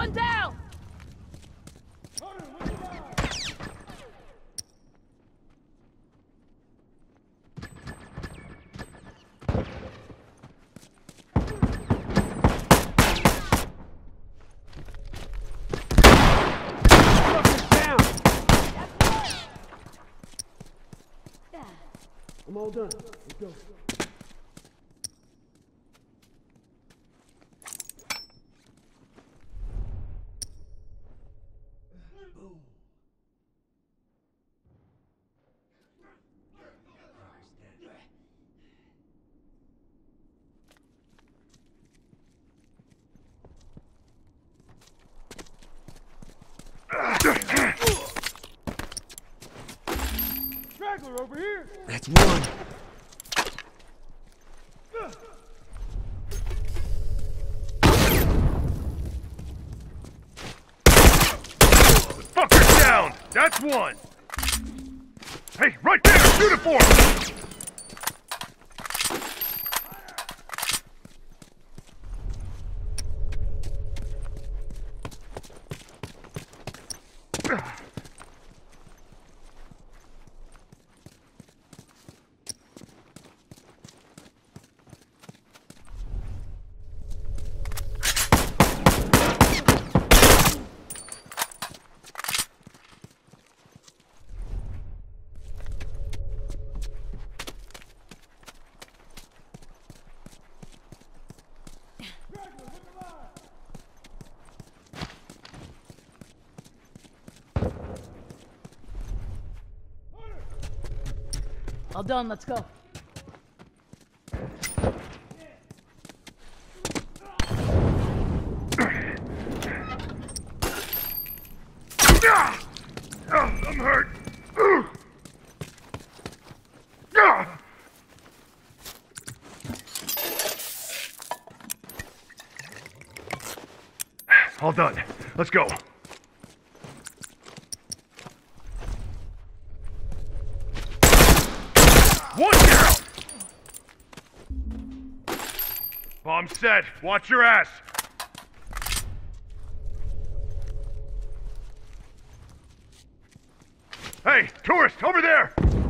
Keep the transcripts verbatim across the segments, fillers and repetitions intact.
One down! I'm all done. Let's go. Boom. Straggler over here. That's one. Fucker's down! That's one! Hey, right there! Uniform! All done, let's go. I'm hurt. All done. Let's go. One down! Bomb set. Watch your ass. Hey, tourist, over there!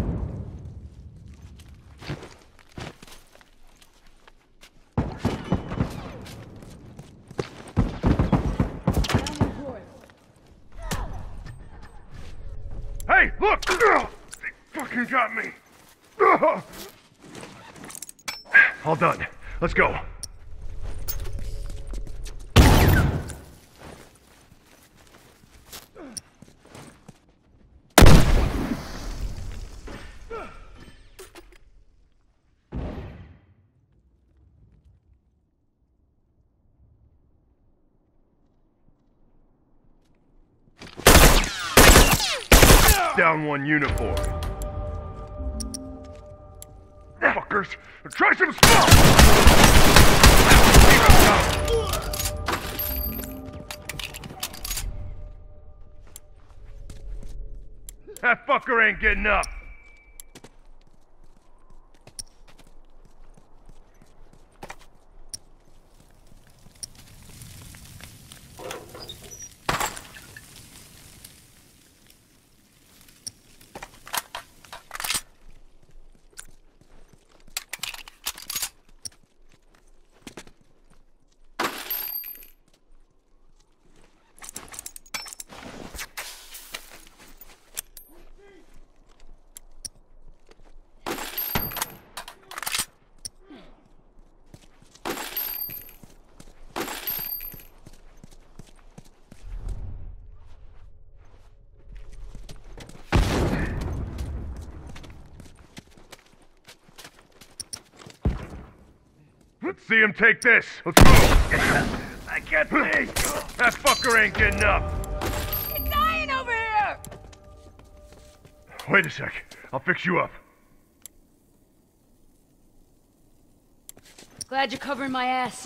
Hey, look! They fucking got me! All done. Let's go. Down one uniform. Fuckers! Try some smoke! That fucker ain't getting up. Let's see him take this. Let's move. I can't see. That fucker ain't getting up. He's dying over here! Wait a sec. I'll fix you up. Glad you're covering my ass.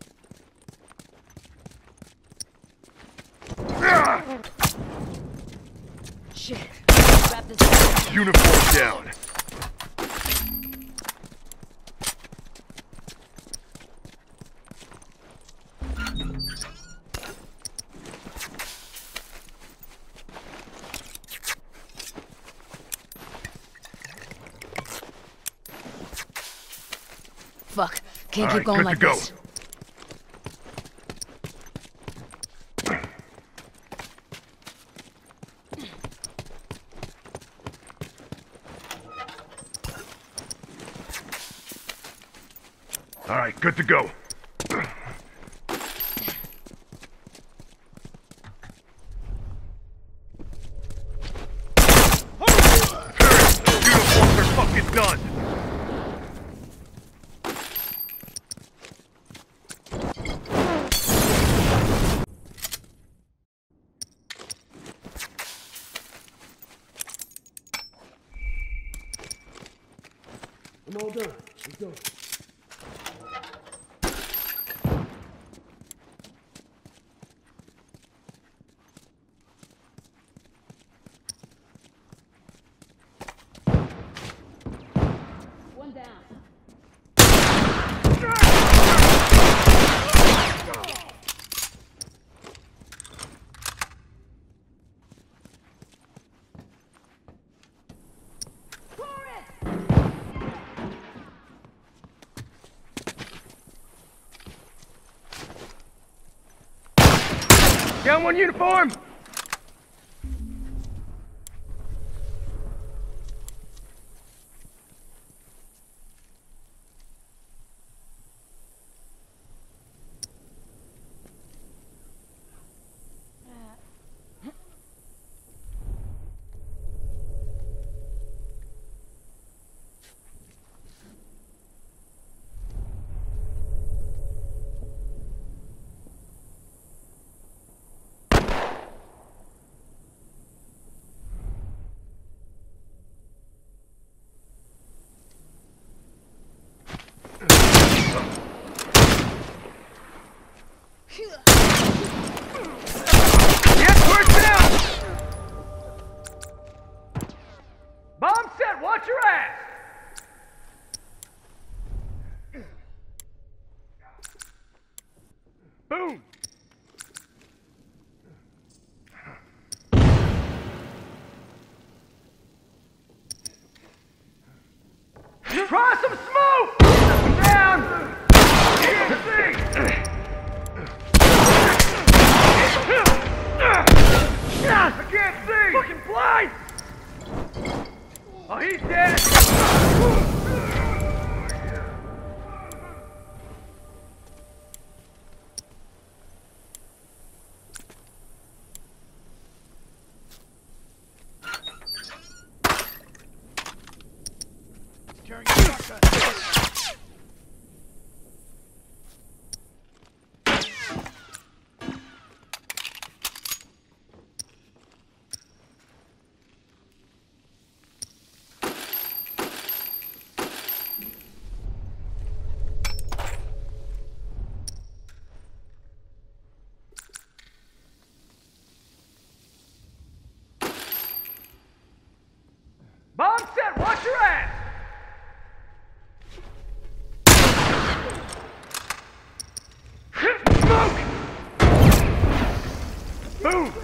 Shit. Wrap this up. Uniform down. Fuck. Can't All keep right, going good like to go. this. All right, good to go. Uniforms are fucking done. I'm all done. Let's go. One down. Down one uniform. Yes, we're down! Bomb set, watch your ass! Boom! Try some smoke! Down! Can't see! I can't see! Fucking blind! Oh, he's dead! Carrying a shotgun. Bomb set, watch your ass! Smoke! Boom!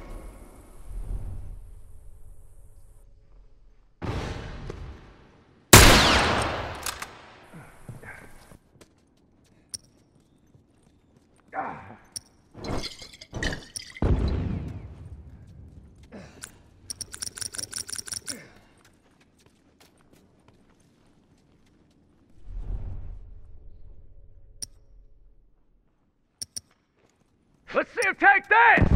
Let's see him take this!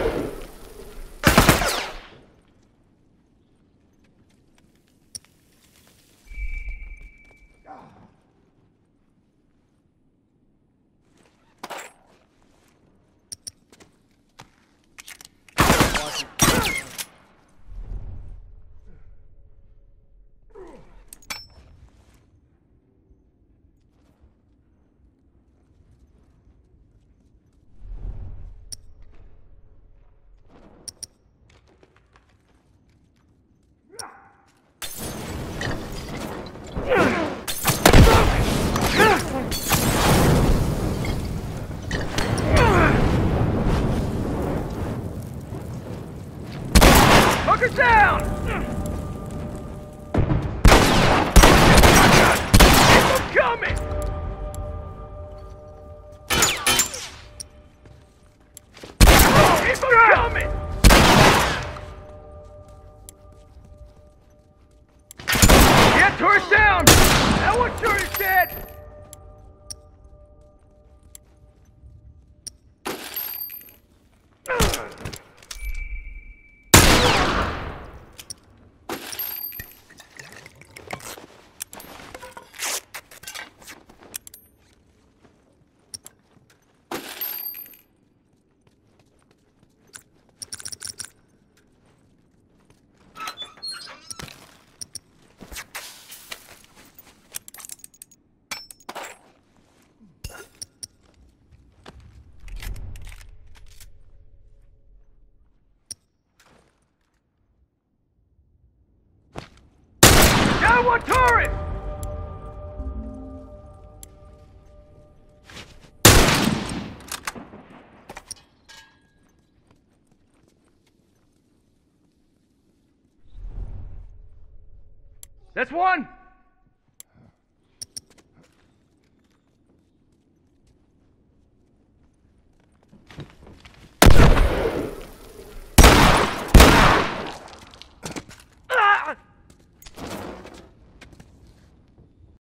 Fucker down! Keep 'em coming! coming! Get tourist down! That one sure is dead! Down one turret! That's one!